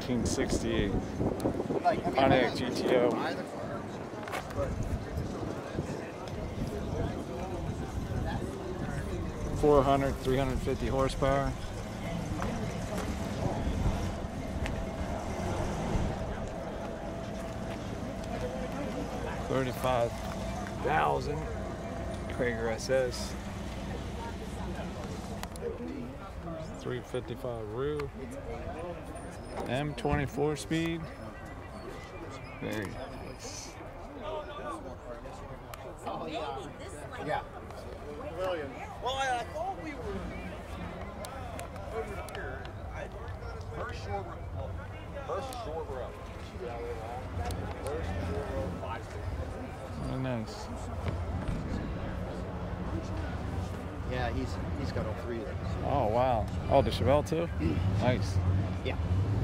1968 Pontiac GTO. 350 horsepower. $35,000 Krager SS. 355 rear. M24 speed. Very nice. Yeah. William. Well, I thought we were over here. First shore row. First shore row. First shore row 5. Very nice. Yeah, he's got all three of those. Oh wow. Oh, the Chevelle too? Nice. Yeah.